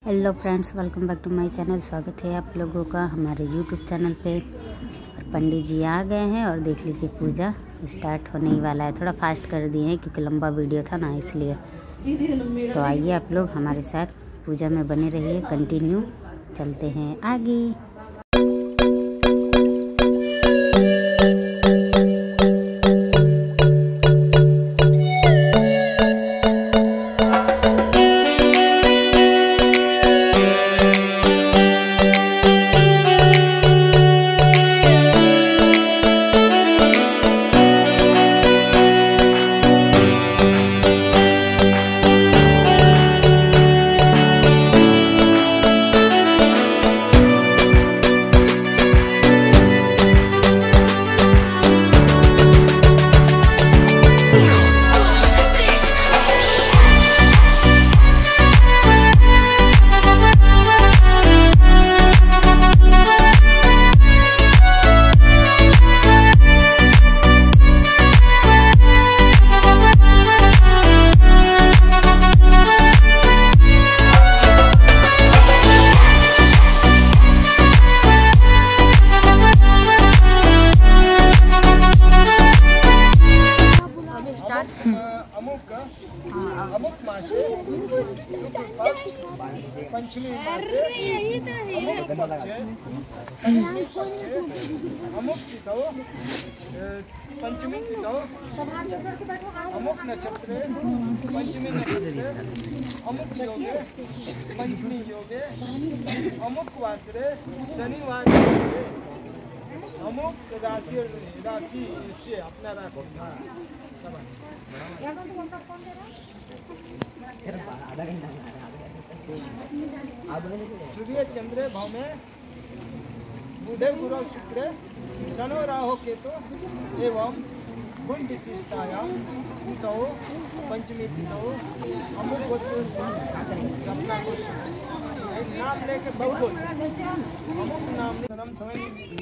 Hello friends, welcome back to my channel. स्वागत है आप लोगों का हमारे यूट्यूब चैनल पे। और पंडित जी आ गए हैं और देख लीजिए पूजा स्टार्ट होने ही वाला है। थोड़ा फास्ट कर दिए हैं क्योंकि लंबा वीडियो था ना, इसलिए। तो आइए आप लोग हमारे साथ पूजा में बने रहिए, कंटिन्यू चलते हैं आगे। अमुक मासे पंचमी मासे अमुक तिथौ पंचमी तिथौ अमुक नक्षत्रे पंचमी नक्षत्रे अमुक योगे पंचमी योगे अमुक वासरे शनिवार योगे अमुक राशि से अपना राशि सूर्य चंद्र भौमे बुधे गुरु शुक्र शनो राहु केतु एवं गुण विशिष्टायां तिथौ पंचमी तिथौ अमुक गोत्र नाम लेके बहु अमुक नाम समय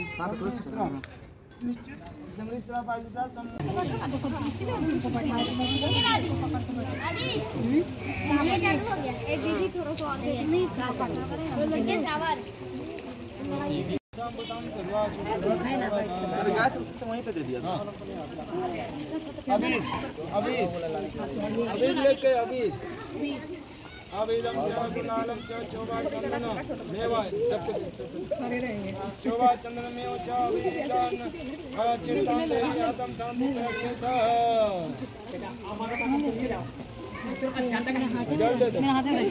अभी लेके अभी अभिदम जनालम चोबा चंदन मेवा सब कुछ चोबा चंदन में चा विदान चिंतन ले आदम शांति रक्षित जल दे दो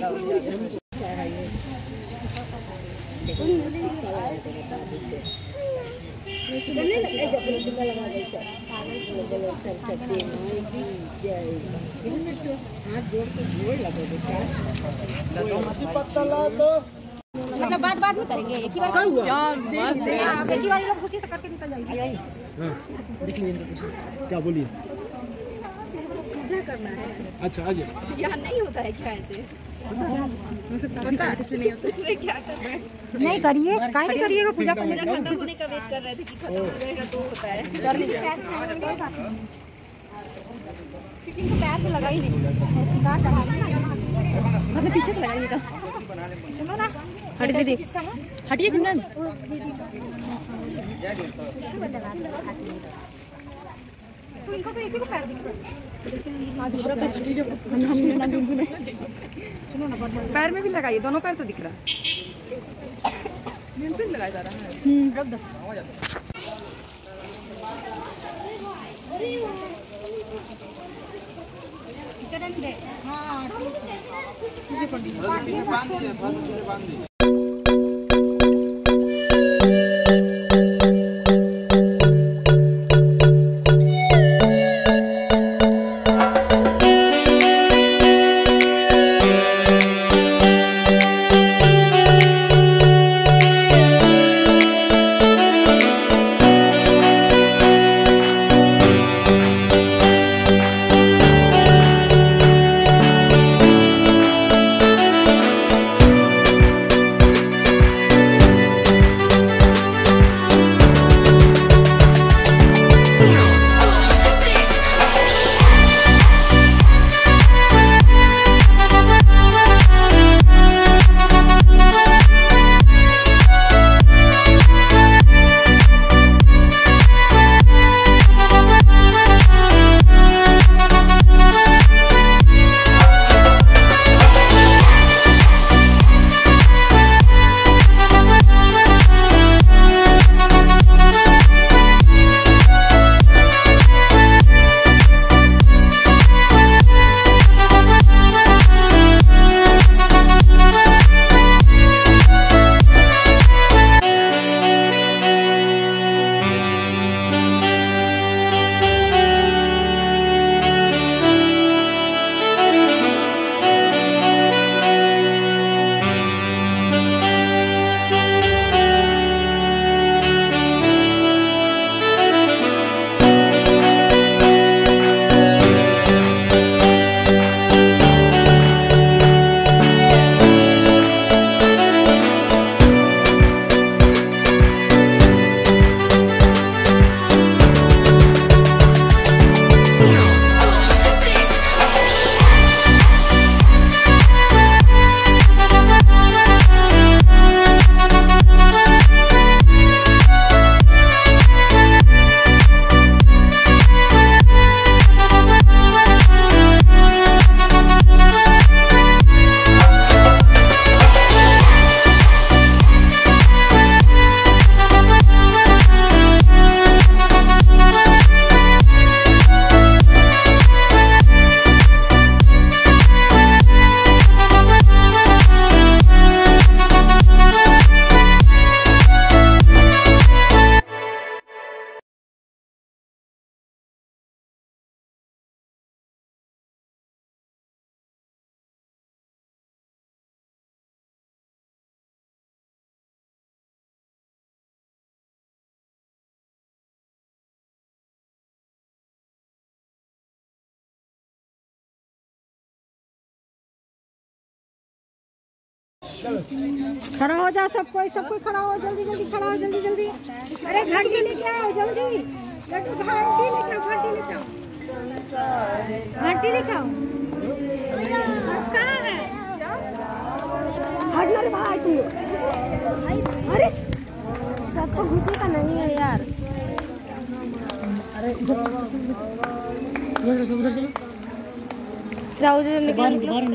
मतलब बात में करेंगे, एक ही बार एक ही बार लोग खुशी से करके निकल जाएंगे। देख लीजिए क्या बोलिए, पूजा करना है। अच्छा आज यहाँ नहीं होता है क्या ऐसे? पता है इसलिए नहीं होता। क्या कर रहे हैं? नहीं करिए, काहे नहीं करिएगा? पूजा करने का खत्म होने का वेट कर रहे थे कि खत्म हो जाएगा तो होता है। फिटिंग को पैर से लगा ही नहीं, सबने पीछे से लगाइएगा। सुनो ना, हट दीदी, हटिए सिमरन। तो इनको तो एक ही को पैर दिख रहा है। सुनो ना, पैर में भी लगाइए, दोनों पैर तो दिख रहा है। बिल्कुल लगाया जा रहा है। रख दो। हाँ खड़ा हो जाओ सब कोई खड़ा हो, जल्दी जल्दी खड़ा हो, जल्दी जल्दी। अरे घंटी लेके आओ जल्दी, घंटी लेके आओ, घंटी लेके आओ। कहाँ है? हटना रे भाई तू। अरे सबको घुसी का नहीं है यार। अरे उधर चलो, जाओ उधर निकलो।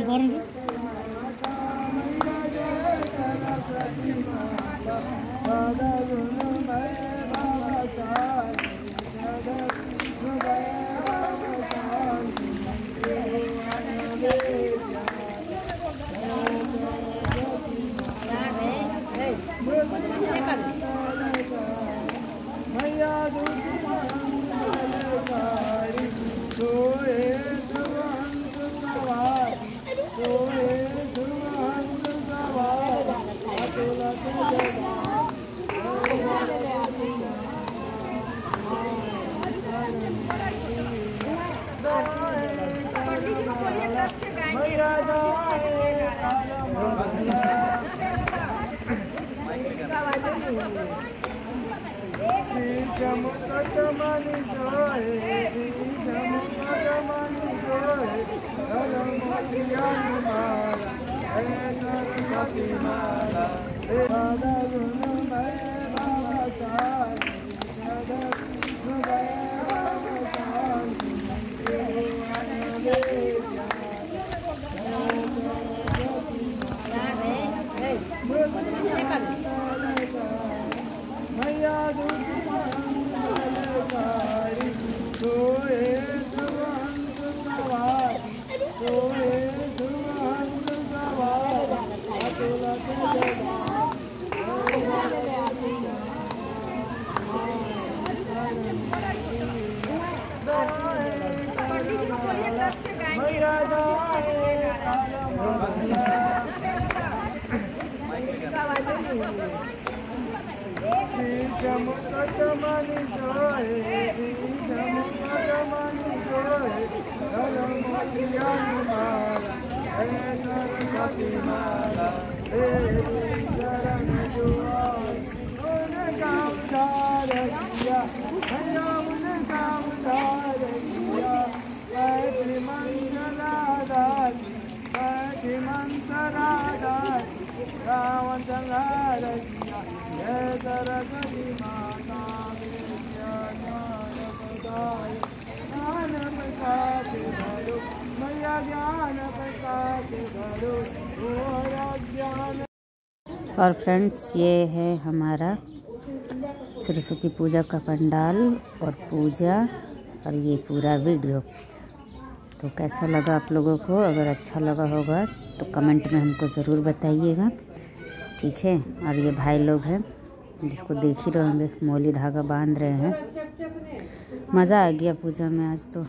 और फ्रेंड्स, ये है हमारा सरस्वती पूजा का पंडाल और पूजा और ये पूरा वीडियो। तो कैसा लगा आप लोगों को? अगर अच्छा लगा होगा तो कमेंट में हमको ज़रूर बताइएगा, ठीक है। और ये भाई लोग हैं जिसको देख ही रहे होंगे, मौली धागा बांध रहे हैं। मज़ा आ गया पूजा में आज तो।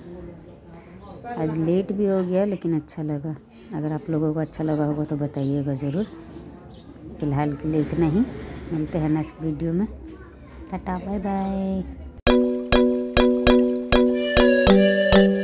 आज लेट भी हो गया लेकिन अच्छा लगा। अगर आप लोगों को अच्छा लगा होगा तो बताइएगा ज़रूर। फ़िलहाल के लिए इतना ही, मिलते हैं नेक्स्ट वीडियो में। Tata bye bye.